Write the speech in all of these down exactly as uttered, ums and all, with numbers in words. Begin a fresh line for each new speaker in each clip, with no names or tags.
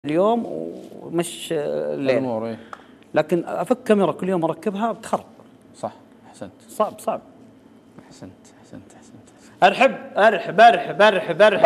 اليوم ومش الليل.
إيه؟
لكن افك كاميرا كل يوم اركبها بتخرب.
صح، احسنت.
صعب صعب.
احسنت احسنت احسنت.
ارحب ارحب ارحب ارحب ارحب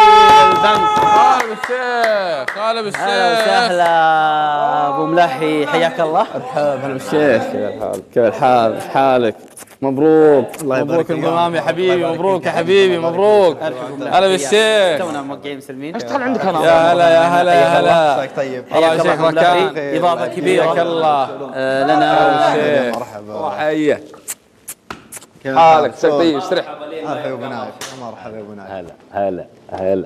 غالب الشيخ، غالب الشيخ.
اهلا وسهلا ابو ملحي، حياك الله.
ارحب، هلا بالشيخ. كيف الحال؟ كيف الحال؟ كيف حالك؟ مبروك مبروك الانضمام يا حبيبي، مبروك يا حبيبي، مبروك. هلا بالشيخ.
تونا موقعين مسلمين.
ايش دخل عندك انا؟
يا هلا يا هلا يا هلا.
طيب
الله يا شيخ ركان.
اضافه كبيره.
حياك الله.
آه لنا
مرحبا.
حيه. حالك طيب؟ استريح.
مرحبا يا ابو نايف. مرحبا يا ابو نايف.
هلا هلا هلا.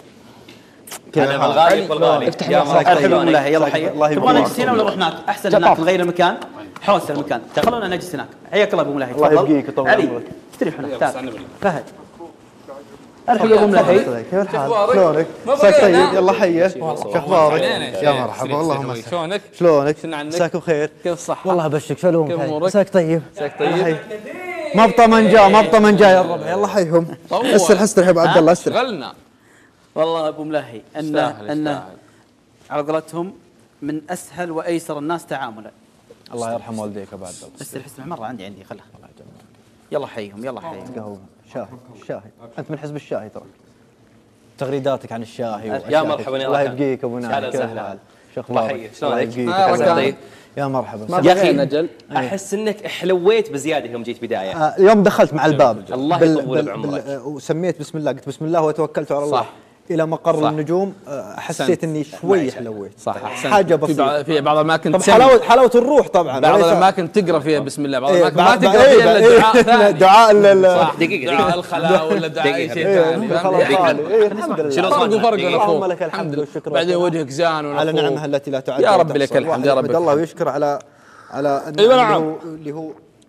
هلا بالغالي بالغالي.
افتح ارحب بالله. يلا حي. تبغى نجلس هنا ولا نروح هناك؟ احسن هناك نغير المكان. حوس المكان. خلونا نجلس هناك. حياك الله ابو ملحي.
الله يبقيك ويطول
علي
عمرك.
استريح هناك. تعال فهد. ارحب يا ابو ملحي.
كيف الحال؟ شلونك؟ مساك طيب. يلا حيه. شو اخبارك؟ يا مرحبا. اللهم مساك.
شلونك؟
شلونك؟
شنو عنك؟
مساك بخير.
كيف الصحة؟
والله ابشرك. شلون؟
كيف امورك؟
مساك طيب.
مساك طيب.
ما بطمن جاء ما بطمن جاء يا الربع. يلا حيهم. استرح استرح يا ابو عبد الله استرح.
شغلنا.
والله ابو ملهي انه
يستاهل
انه
يستاهل.
على قولتهم من اسهل وايسر الناس تعاملا.
الله يرحم والديك يا ابو عبد الله.
استرح استرح مره عندي عندي خلها. يلا حيهم يلا حيهم.
قهوه شاهي الشاهي. انت من حزب الشاهي ترى. تغريداتك عن الشاهي
يا مرحبا يا
الله
ركان.
يبقيك ابو نايف. كيف الحال؟ شو اخبارك؟ الله يبقيك.
آه، ركان.
يا مرحبا.
يا اخي
نجل.
احس انك حلويت بزياده يوم جيت بدايه.
آه، يوم دخلت مع الباب
الله
بال-
يطول
بال-
بعمرك.
بال- آه، وسميت بسم الله، قلت بسم الله وتوكلت على الله.
صح.
الى مقر
صح.
النجوم. آه، حسيت
أحسنت.
اني شوي حلويت.
صح، احسنت.
حاجه
في بعض
بسيطه.
في بعض الاماكن
طب
تسمي.
حلاوه حلاوه الروح طبعا.
بعض
وليس-
الاماكن تقرا فيها بسم الله، بعض
إيه،
الاماكن ما
بعض-
تقرا
إيه،
فيها الا
إيه،
دعاء ثاني.
دعاء ال-
صح.
دقيقة،
دعاء
دقيقة.
الخلاء ولا دعاء اي
دقيقة.
شيء
إيه،
ثاني.
خلاص
فاهم؟
خالي. إيه، الحمد لله.
شنو
فرق
صوتنا؟
وفرق
دقيقة.
الاخوه.
اللهم لك الحمد والشكر
بعدين
والثناء.
وجهك زان
على
والأخوة.
نعمها التي لا تعد
يا
ولا
رب لك
تحصى.
الحمد،
الواحد
يا رب
يحمد
لك
الله
الحمد.
ويشكر على على
أيوة
اللي
نعم.
هو اللي هو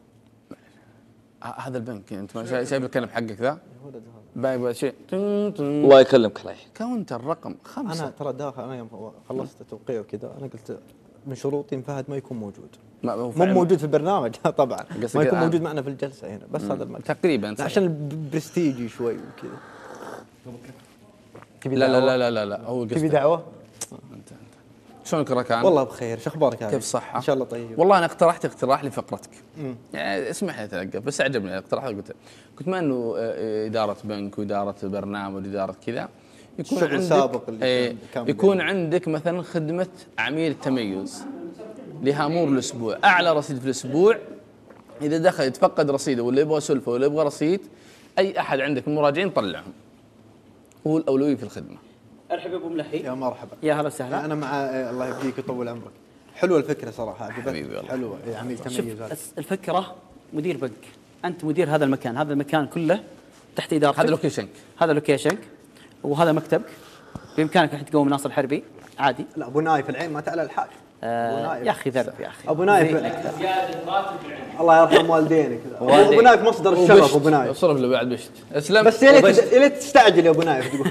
هذا البنك انت ما شايف شايف الكلام حقك ذا؟ باقي شيء.
الله يكلمك الله يحييك.
كاونتر رقم خمسة.
انا ترى داخل انا يوم خلصت توقيع وكذا انا قلت من شروطي فهد ما يكون موجود.
ما هو
مو
فعلاً.
موجود في البرنامج طبعا،
قصدك
ما يكون
الآن.
موجود معنا في الجلسه هنا، بس هذا المكان
تقريبا صحيح.
عشان البرستيجي شوي وكذا. تبي
لا لا
دعوة؟
لا لا لا, لا. هو
تبي
قصدك.
دعوه؟
شلونك ركان؟
والله بخير. شو اخبارك يا
كيف
علي؟
الصحة؟
ان شاء الله طيب.
والله انا اقترحت اقتراح لفقرتك.
مم.
يعني اسمح لي اتلقف بس عجبني الاقتراح. قلت قلت ما انه آه، اداره بنك واداره برنامج واداره كذا يكون
الشغل
عندك
السابق اللي
آه،
كان- كان
يكون
بيننا.
عندك مثلا خدمه عميل تميز لهامور الاسبوع، اعلى رصيد في الاسبوع. اذا دخل يتفقد رصيده ولا يبغى سلفه ولا يبغى رصيد، اي احد عندك من المراجعين طلعهم. هو الاولويه في الخدمه.
ارحب يا ابو ملحي.
يا مرحبا.
يا هلا وسهلا.
انا مع آه، الله يبقيك ويطول عمرك. حلوه الفكره صراحه
حبيبي
عجبتني.
والله.
حلوه إيه، عميل
شوف
تميز هذا.
الس- الفكره مدير بنك، انت مدير هذا المكان، هذا المكان كله تحت ادارتك.
هذا لوكيشنك.
هذا لوكيشنك وهذا مكتبك. بامكانك الحين تقوم ناصر حربي عادي.
لا ابو نايف العين ما تعلى الحال.
آه
أبو نايف.
يا اخي ذنب يا اخي.
ابو نايف
زينك.
الله يرحم والدينك. ابو نايف مصدر الشرف ابو نايف.
صرف له بعد بشت. اسلم.
بس يا ليت يا ليت تستعجل يا ابو نايف تقول.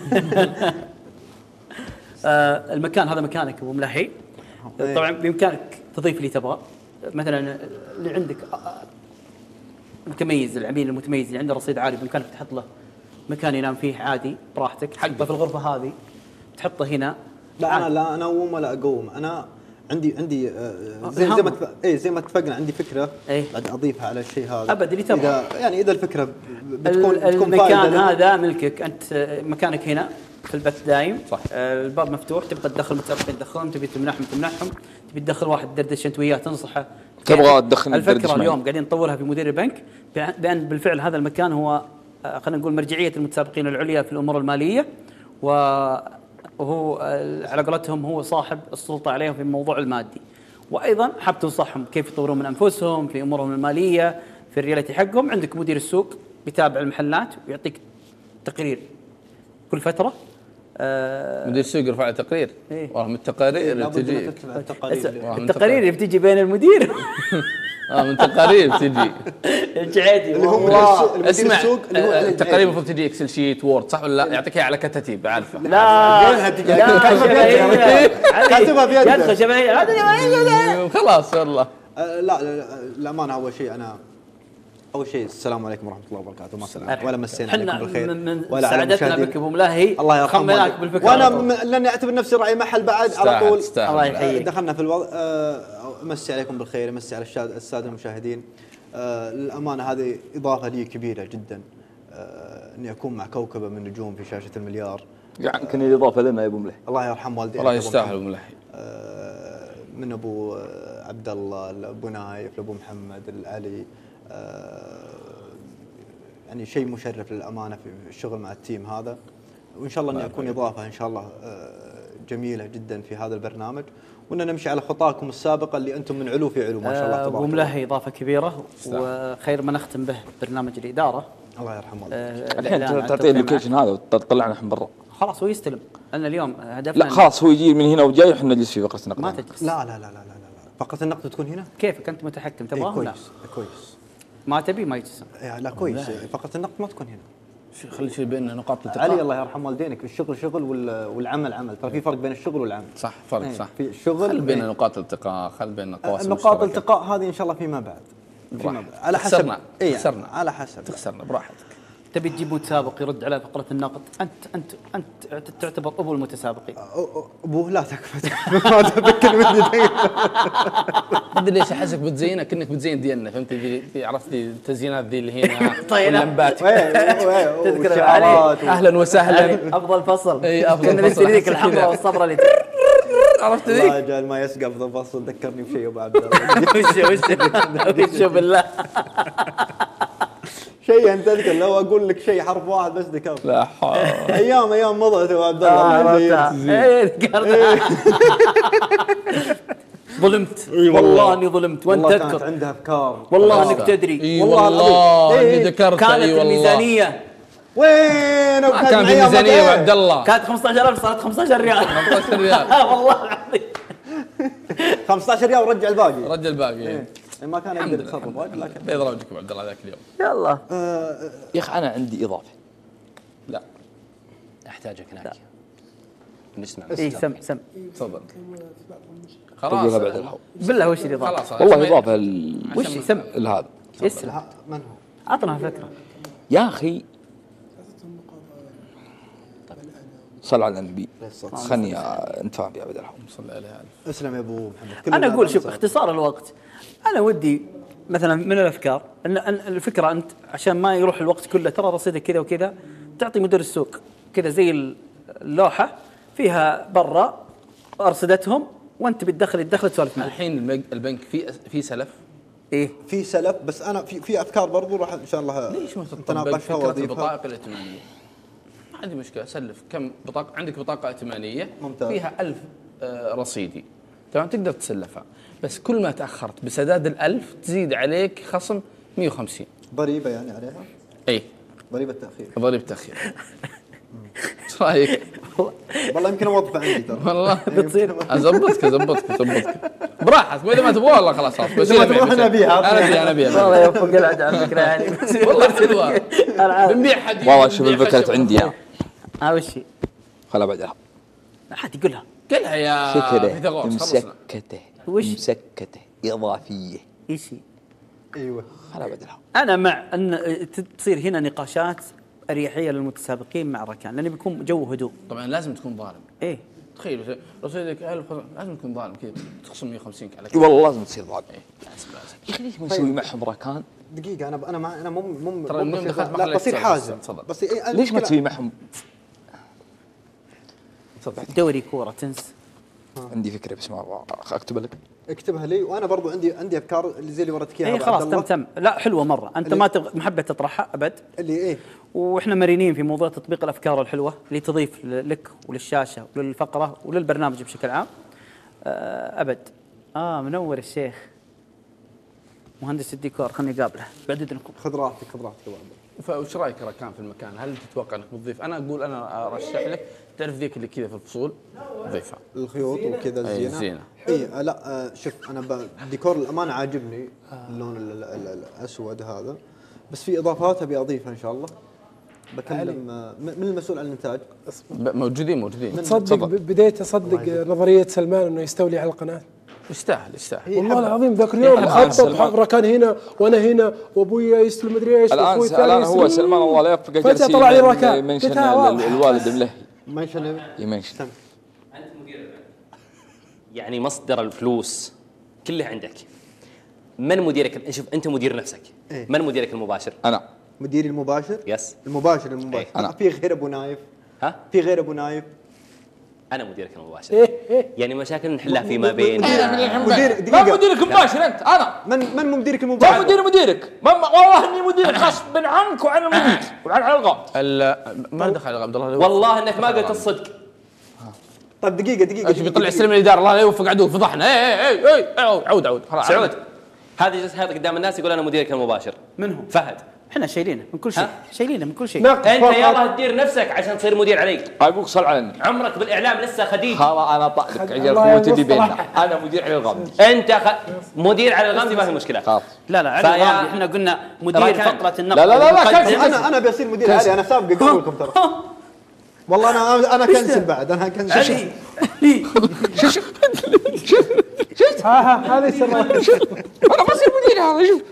آه المكان هذا مكانك ابو ملحي.
إيه.
طبعا بامكانك تضيف اللي تبغى. مثلا اللي عندك آه، متميز، العميل المتميز اللي عنده رصيد عالي بامكانك تحط له مكان ينام فيه عادي براحتك، تحطه في الغرفه هذه تحطه هنا.
لا انا لا انوم ولا اقوم. انا عندي عندي آه، زي زي ما اتفق اي زي ما اتفقنا عندي فكره
إيه.
بعد اضيفها على الشيء هذا.
أبد اللي تبغى.
إذا- يعني اذا الفكره ب- بتكون
ال-
بتكون
المكان
فائدة لنا.
هذا ملكك انت. آه، مكانك هنا في البث دايم.
صح.
آه، الباب مفتوح، تبغى تدخل متسابقين تدخلهم، تبي تمنحهم تمنحهم، تبي تدخل واحد تدردش انت وياه تنصحه.
تبغى
يعني
تدخل ندردش
الفكره
معي.
اليوم قاعدين نطورها في مدير البنك بأن- بان بالفعل هذا المكان هو آه، خلينا نقول مرجعيه المتسابقين العليا في الامور الماليه، و- وهو آه، على قولتهم هو صاحب السلطه عليهم في الموضوع المادي. وايضا حاب تنصحهم كيف يطورون من انفسهم في امورهم الماليه في الريالتي حقهم. عندك مدير السوق بيتابع المحلات ويعطيك تقرير كل فتره. آه،
مدير السوق يرفع له تقرير.
إيه.
والله من التقارير اللي
لابد إنك
تجي.
تكتب التقارير اللي-
والله من
التقارير اللي بتجي بين المدير
اه من تقارير تجي.
الجعيدي
اللي هو مدير
والله.
السوق- المدير
اسمع
السوق اللي هو
آه،
عليه
التقارير
الجعيدي.
المفروض تجي اكسل شيت وورد صح ولا لا؟ يعطيك اياها على كتاتيب عارفه.
لا
لا،
لا
كاتبها
شبهية.
كاتبها بيده.
يدخل شبهية. هذا شبهية.
خلاص والله.
آه، لا لا لا، الامانه اول شيء انا اول شيء السلام عليكم ورحمه الله وبركاته، ما سلام
مرحبا.
ولا مسينا
حنا
عليكم بالخير
من, من
ولا على
سعادتنا
المشاهدين.
بك ابو ملاهي.
الله يرحمه
خمناك بالفكره
وانا
على طول.
م- لاني اعتبر نفسي راعي محل بعد على
تستاهل-
طول.
تستاهل.
الله يحييك.
دخلنا في الوضع. آه، امسي عليكم بالخير، امسي على الشاد- الساده المشاهدين. آه، للامانه هذه اضافه لي كبيره جدا، آه، اني اكون مع كوكبه من نجوم في شاشه المليار.
يعني كان الاضافه لنا يا ابو مليح.
الله يرحم والدينا.
والله
أبو
يستاهل
محمد.
ابو ملحي.
آه، من ابو آه، عبد الله لابو نايف لابو محمد العلي. آه، يعني شيء مشرف للامانه في الشغل مع التيم هذا، وان شاء الله اني اكون اضافه ان شاء الله آه، جميله جدا في هذا البرنامج، وان نمشي على خطاكم السابقه اللي انتم من علو في علو ما شاء الله
آه،
تبارك
ابو
الله.
ملاهي اضافه كبيره، وخير ما نختم به برنامج الاداره.
الله يرحمه.
آه،
الحين
الإعلان عن
تعطيه
التوقيع
اللوكيشن هذا وتطلعنا احنا برا.
معه. خلاص هو يستلم، لان اليوم هدفنا
لا خلاص هو يجي من هنا وجاي وحنا نجلس في فقره النقد.
ما تجلس.
لا لا لا لا لا لا فقط النقد تكون هنا.
كيفك انت متحكم
إيه
تبغاه ولا
كويس كويس.
ما تبي ما يجلس.
إيه لا كويس. فقط النقد ما تكون هنا.
شو- خلي شيء بيننا نقاط التقاء.
علي الله يرحم والدينك، الشغل شغل وال- والعمل عمل، ترى في فرق بين الشغل والعمل.
صح فرق
إيه،
صح.
في الشغل
خلي بيننا
إيه.
نقاط التقاء، خلي بيننا قواسم
النقاط
مشتركة.
الالتقاء هذه ان شاء الله فيما بعد. فيما
براحتك.
بعد على حسب.
تخسرنا.
إيه
تخسرنا.
على حسب.
تخسرنا براحتك.
تبي تجيب متسابق يرد على فقره النقد، انت انت انت تعتبر ابو المتسابقين.
أو- أو- ابوه لا تكفى ما تذكر مني دقيقة.
ما ادري ليش احسك بتزينها كأنك بتزين ديالنا، فهمت ذي ذي- عرفت ذي التزيينات ذي اللي هنا
طيب.
واللمبات.
تذكر
والشعارات و-
اهلا وسهلا.
افضل فصل.
إي، أفضل
كنا
فصل.
نشتري ذيك
أحس كذا.
الحمراء والصفراء اللي
عرفت
الله
ذي؟
يجعل ما يسقى افضل فصل، ذكرني بشيء ابو عبد الله.
وش وش وش بالله.
شيء انت تذكر لو اقول لك شيء حرف واحد بس ذكرت.
لا حول.
ايام ايام مضت ابو عبد
آه،
الله. الله
عرفتها.
يزيد.
إيه، ذكرتها. ظلمت والله اني ظلمت وانت
والله كانت
تذكر
عندها افكار.
والله انك تدري
اي
والله
والله
العظيم.
اني
إيه.
ذكرت.
كانت
اي والله.
الميزانيه
وين
ما كان في ميزانيه يا عبد الله.
كانت خمسة عشر ألف صارت خمسة عشر ريال.
خمسة عشر ريال.
والله العظيم.
خمسة عشر ريال ورجع الباقي.
رجل الباقي.
إيه. ما كان
الحمد
يقدر
لله
يتصرف
الحمد
واجد،
لله.
لكن
بيض روجك ابو عبد الله ذاك اليوم.
يلا
يا اخي انا عندي اضافه.
لا
احتاجك هناك. نسمع.
اي سم سم
تفضل.
تقولها
خلاص
بعد الحوض.
بالله وش اللي ضاع؟
خلاص
والله اضافه ال-
وش سم
لهذا.
اسم
ها، من هو؟
عطنا فكره.
يا اخي صل على النبي. خلني انت فاهم يا عبد الحوض.
صلى الله عليه وسلم.
اسلم يا ابو محمد. كل
انا اقول شوف
الناس-
اختصار الوقت، انا ودي مثلا من الافكار ان أن الفكره انت عشان ما يروح الوقت كله ترى رصيدك كذا وكذا، تعطي مدير السوق كذا زي اللوحه فيها برا ارصدتهم وانت بتدخل الدخل تسولف معه.
الحين البنك- البنك في في سلف.
ايه
في سلف، بس انا في في افكار برضو راح ان شاء الله
ليش ما تطبق
نتناقشها
فكره
واضيفها.
البطاقه الائتمانيه؟ ما عندي مشكله، سلف كم بطاقه عندك بطاقه ائتمانيه
ممتاز.
فيها ألف آه، رصيدي، تمام تقدر تسلفها، بس كل ما تاخرت بسداد الألف تزيد عليك خصم مئة وخمسين.
ضريبه يعني عليها،
اي
ضريبه تاخير.
ضريبه تاخير. ايش رايك؟
والله يمكن اوظفها عندي ترى.
والله
بتصير
اظبطك اظبطك اظبطك براحتك، واذا ما تبغى والله خلاص خلاص بس
ما تروح أنا أبيها.
انا ابيها انا ابيها
والله يوفق العد على فكره يعني.
والله حلوه.
العاب
بنبيع حديد
والله شوف
بنبيع
الفكره
خشب.
عندي يا
ها وش هي؟
خلها بعد الحوض.
عادي قولها.
قلها يا
فكره
فيثاغورس خلصنا.
مسكته
وش؟
مسكته اضافيه.
ايش هي؟
ايوه
خلها بعد الحوض.
انا مع ان تصير هنا نقاشات اريحيه للمتسابقين مع الركان، لانه بيكون جو هدوء.
طبعا لازم تكون ظالم.
ايه
تخيل رصيدك ألف لازم تكون ظالم كذا تخصم مئة وخمسين على
اي والله لازم تصير ضابط.
إيه، لازم لازم.
يا اخي ليش ما نسوي معهم ركان؟
دقيقه انا انا مع انا مو مو
ترى
مو
اليوم
بصير-
دخلت ما
لا
خليك
بصير
تسولف.
حازم.
تفضل.
بس إيه
ليش ما
المشكلة-
تسوي معهم؟
دوري كوره تنس.
عندي فكره بس ما اكتب لك.
اكتبها لي، وانا برضو عندي عندي افكار اللي زي اللي وريتك اياها
اي
أبو
خلاص
عبد
تم
الله.
تم لا حلوه مره، انت
اللي-
ما تغ... محبه تطرحها ابد،
اللي ايه
واحنا مرنين في موضوع تطبيق الافكار الحلوه اللي تضيف ل- لك وللشاشه وللفقره وللبرنامج بشكل عام. آه، ابد. اه منور الشيخ مهندس الديكور، خلني قابله بعد اذنكم.
خذ راحتك خذ راحتك يا ابو عبد الله.
فوش رايك ركان في المكان؟ هل تتوقع انك بتضيف؟ انا اقول انا ارشح لك، تعرف ذيك اللي كذا في الفصول ضيفها.
الخيوط وكذا
أي،
الزينه.
زينة.
اي آه، لا آه، شوف انا ب- الديكور الامانه عاجبني اللون ال- ال- ال- الاسود هذا، بس في اضافات ابي اضيفها ان شاء الله. بكلم آه، م- من المسؤول عن الانتاج.
ب- موجودين موجودين.
تصدق ب- بديت اصدق نظريه سلمان انه يستولي على القناه.
يستاهل يستاهل
والله العظيم ذاك اليوم خطط حفره كان هنا وانا هنا وابويا يستلم مدري ايش
الان الان هو سلمان الله لا يوفقه
فجاه طلع لي ركان
يمنشن الوالد ملهي
منشن
يمنشن.
انت مدير البنك، يعني مصدر الفلوس كله عندك. من مديرك؟ شوف انت مدير نفسك.
إيه؟
من مديرك المباشر؟
انا
مديري المباشر.
يس
المباشر المباشر
إيه؟
أنا. في غير ابو نايف؟
ها؟
في غير ابو نايف؟
انا مديرك المباشر. يعني مشاكل نحلها فيما بين
مدير
ما مديرك المباشر انت انا
من من مديرك المباشر؟
ما مدير مديرك والله اني مديرك غصب عنك وعن المدير وعن الغام.
ما دخل عبد الله
والله انك ما قلت الصدق.
طيب دقيقه دقيقه
ايش بيطلع يستلم الاداره الله لا يوفق عدو فضحنا. اي اي اي عود عود خلاص
سعود هذا جالس هذا قدام الناس يقول انا مديرك المباشر.
من هو؟
فهد.
احنا شايلينه من كل شيء، شايلينه من كل شيء.
انت يلا تدير نفسك عشان تصير مدير علي.
ابوك صل على النبي.
عمرك بالاعلام لسه خديج.
خلاص انا طالق عجل قوتي اللي بيننا. انا مدير علي الغامدي.
انت خ... مدير على الغامدي ما في مشكله.
خلاص
لا لا علي
فيا-
الغامدي احنا قلنا مدير فقره النقد.
لا لا لا لا كنسل.
انا انا بصير مدير علي. انا سابق اقول لكم ترى والله انا انا كنسل بعد انا كنسل.
علي
ها ها هذه سر
انا بصير مدير هذا شوف.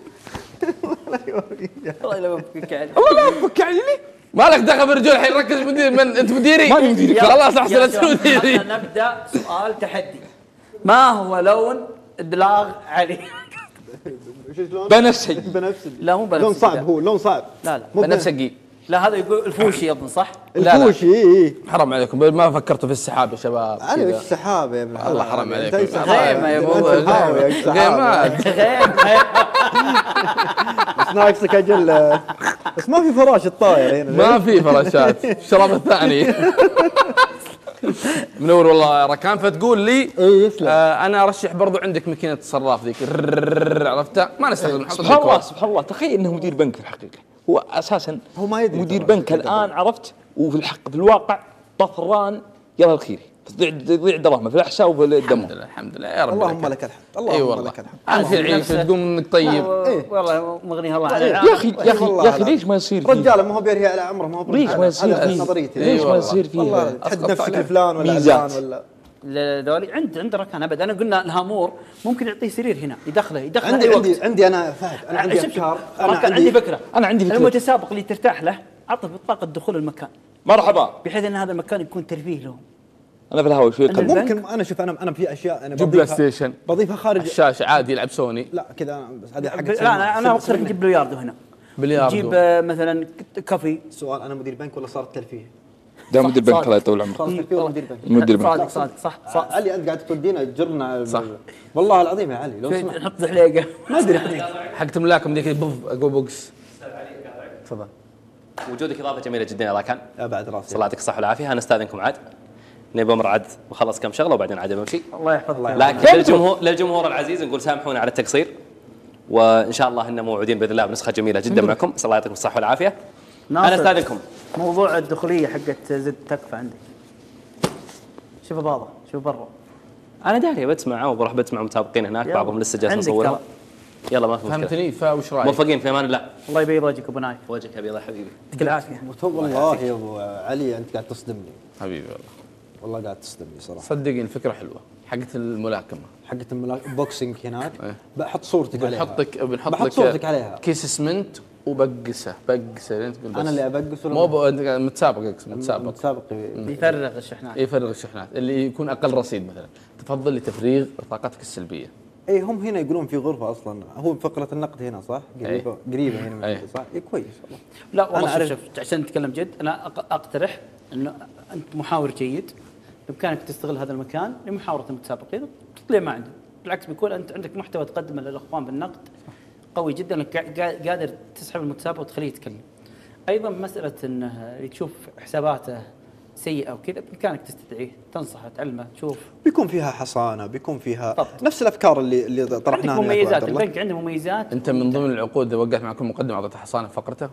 الله لا يوفقك علي.
والله لا يفك علي لي.
مالك دخل بالرجال الحين ركز مدير من انت مديري
ماني مديرك.
خلاص احسن لا تكون مديري.
خلنا نبدا سؤال تحدي. ما هو لون ابلاغ علي؟
شلون؟
بنفسجي.
بنفسجي.
لا مو بنفسجي.
لون صعب هو لون صعب.
لا لا
مو
بنفسجي.
لا هذا يقول الفوشي اظن صح؟
لا لا.
الفوشي اي
حرام عليكم ما فكرتوا في السحاب يا شباب.
علي وش
كذا.
السحاب يا ابن الحلال.
الله حرام عليكم.
أنت سحاب.
غيمة يا
أنت
أبو-
سحاب يا سحاب.
غيمات.
بس ناقصك اجل بس ما في فراش الطاير هنا.
ما في فراشات الشراب الثاني. منور والله ركان. فتقول لي
اي يسلم.
آه انا ارشح برضو عندك ماكينه الصراف ذيك الرررر، عرفتها ما نستخدم نحط
سبحان الله
الكود.
سبحان الله تخيل انه مدير بنك في الحقيقه. هو اساسا
هو ما يدري
مدير
ترى.
بنك الان عرفت وفي الحق في الواقع طفران يلا الخير تضيع تضيع دراهمه في الاحساء وفي الدم.
الحمد لله الحمد لله يا رب.
اللهم لك الحمد.
اي
اللهم
والله
لك الحمد.
انا في العيش تقوم انك طيب.
والله مغنيها الله على
يا اخي يا اخي يا اخي ليش ما يصير فيه؟
رجال ما هو بيرهي على عمره ما هو
ليش ما يصير
هذا
فيه؟
نظريتي.
ليش ما
والله.
يصير فيه؟
والله تحد نفسك لفلان ولا
ميزات.
علان ولا
ذولي عند عند ركان ابد. انا قلنا الهامور ممكن يعطيه سرير هنا يدخله يدخله
عندي
اي
عندي
وقت.
عندي انا فهد انا عندي
شوف- شوف،
افكار. انا
ركان عندي فكره.
انا عندي فكره
المتسابق اللي ترتاح له عطه بطاقه دخول المكان
مرحبا.
بحيث ان هذا المكان يكون ترفيه له.
انا في الهواء شوي
أنا
قلب.
البنك.
ممكن انا شوف انا انا في اشياء انا
جيب بلاي
بضيفها
ستيشن
بضيفها خارج.
الشاشه عادي يلعب سوني.
لا كذا أنا- بس هذه حق
لا انا انا اقترح نجيب بلياردو هنا.
بلياردو.
نجيب آه، مثلا كافي.
سؤال انا مدير بنك ولا صارت تلفيه؟
ده مدير بنك
صادق.
الله يطول عمرك.
صارت تلفيه ولا مدير بنك؟
مدير بنك.
صادق صادق صح صح.
علي انت قاعد تودينا تجرنا
صح.
والله العظيم يا علي لو
شوي
سمحت
نحط زحليقه.
ما ادري
حقت ملاكم ذيك بوف اقول بوكس.
تفضل
وجودك اضافه جميله جدا يا راكان.
يا بعد راسي
الله يعطيك الصحه والعافيه. انا استاذنكم عاد نبي امر عاد وخلص كم شغله وبعدين عاد بمشي.
الله يحفظك.
لكن للجمهور للجمهور العزيز نقول سامحونا على التقصير وان شاء الله ان موعودين باذن الله بنسخه جميله جدا معكم. الله يعطيكم الصحه والعافيه. انا
ناصر،
استاذنكم.
موضوع الدخوليه حقت زد تكفى عندي. شوف باضه شوف برا.
انا داري بسمع وبروح بسمع متابقين هناك
يلا.
بعضهم لسه جالس
عندك
نصورهم.
ترى.
يلا ما في مشكله.
فهمتني فوش رايك؟
موفقين في امان الله.
الله يبيض وجهك ابو نايف.
وجهك ابيض يا حبيبي.
يعطيك العافيه.
والله يا ابو علي انت قاعد تصدمني
حبيبي والله
والله قاعد تصدمني صراحه.
صدقني الفكره حلوه حقت الملاكمه.
حقت الملا- البوكسينج هناك
إيه.
بحط صورتك عليها.
بنحطك بنحط
بحط
لك
صورتك عليها.
كيس اسمنت وبقسه بقسه لين تقول بس.
انا اللي ابقس ولا
مو ب- متسابق اقسم متسابق.
متسابق
يفرغ الشحنات.
يفرغ الشحنات اللي يكون اقل رصيد مثلا تفضل لتفريغ طاقتك السلبيه.
اي هم هنا يقولون في غرفه اصلا هو فقره النقد هنا صح؟ قريبه قريبه هنا من
أي.
عندي، صح؟ اي كويس والله.
لا والله
أنا
شوف
أعرف-
شوف عشان نتكلم جد انا أق- اقترح انه انت محاور جيد بامكانك تستغل هذا المكان لمحاوره المتسابقين تطلع ما عندهم. بالعكس بيكون انت عندك محتوى تقدمه للاخوان بالنقد قوي جدا انك قا- قا- قادر تسحب المتسابق وتخليه يتكلم. ايضا مساله انه تشوف حساباته سيئه وكذا بامكانك تستدعيه تنصحه تعلمه تشوف.
بيكون فيها حصانه بيكون فيها
بالضبط.
نفس الافكار اللي اللي
عندك
طرحناها أنا وأبو
مميزات
عبد الله.
البنك عنده مميزات.
انت من ضمن العقود اذا وقعت مع كل مقدم اعطيته حصانه في فقرته.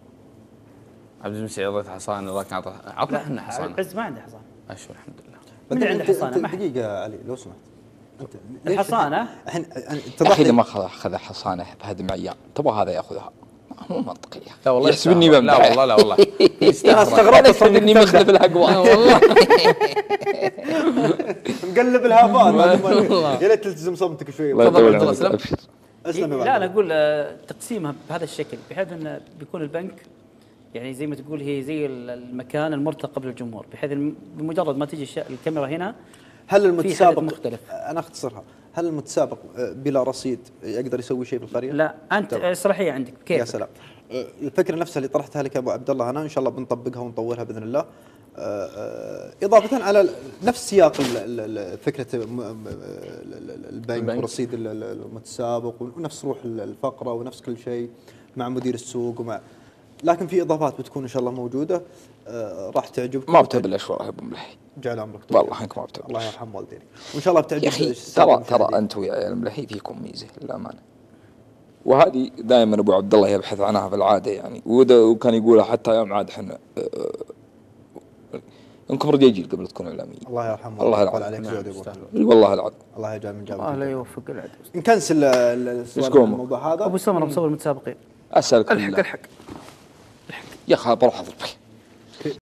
عبد المسيح اعطيته حصانه راكن اعطاه عطنا احنا حصانه.
عز ما عنده حصانه.
اشوف الحمد لله.
من اللي
أنت-
عنده
أنت-
حصانه؟
أنت
ما حد.
دقيقه علي لو سمحت انت ليش
الحصانه
الحين
يا اخي
اتضح
اذا
لي
ما اخذ اخذ حصانه بهدم عيان تبغى هذا ياخذها. مو منطقيه.
لا والله
يحسب اني
لا
بمدح.
والله لا والله
انا استغربت
يحسب اني مخلف الاقوال والله.
مقلب الهافات. يا ليت تلتزم صمتك شوي.
الله
تفضل
يطول
عبد الله،
عمرك.
سلام.
أبشر.
اسلم يا
لا
عبد
انا
الله.
اقول آه، تقسيمها بهذا الشكل بحيث انه بيكون البنك يعني زي ما تقول هي زي المكان المرتقب للجمهور، بحيث إن بمجرد ما تجي الش- الكاميرا هنا
هل
في
المتسابق
حدث مختلف.
انا اختصرها، هل المتسابق بلا رصيد يقدر يسوي شيء في القريه؟
لا انت
تمام.
صلاحيه عندك
يا
كيف
سلام. الفكره نفسها اللي طرحتها لك يا ابو عبد الله، انا ان شاء الله بنطبقها ونطورها باذن الله. اضافه على نفس سياق ال- ال- فكره م- م- البنك
البنك.
ورصيد ال- ال- المتسابق ونفس روح الفقره ونفس كل شيء مع مدير السوق ومع، لكن في اضافات بتكون ان شاء الله موجوده آه، راح تعجبكم.
ما بتهب الاشواء يا ابو ملحي.
جعل عمرك طويل.
والله انك ما بتهب.
الله يرحم والديك وان شاء الله بتعجب
يا اخي
السادة
ترى
المشاهدين.
ترى انت ويا عيال الملحي فيكم ميزه للامانه. وهذه دائما ابو عبد الله يبحث عنها في العاده يعني، وده وكان يقولها حتى يوم عاد احنا انكم رجاجيل قبل تكونوا اعلاميين.
الله يرحمه
الله
ويطول
يرحمه.
عليك
نعم،
زود يا أبو.
يستاهل.
اي والله العظيم.
الله يجعل من
الله لا
جابك.
يوفق العدل.
نكنسل ال- السؤال
إيش قومه؟
عن الموضوع هذا.
ابو سمر مصور المتسابقين
اسالك
الحق
بالله.
الحق
يا اخي بروح اضربك.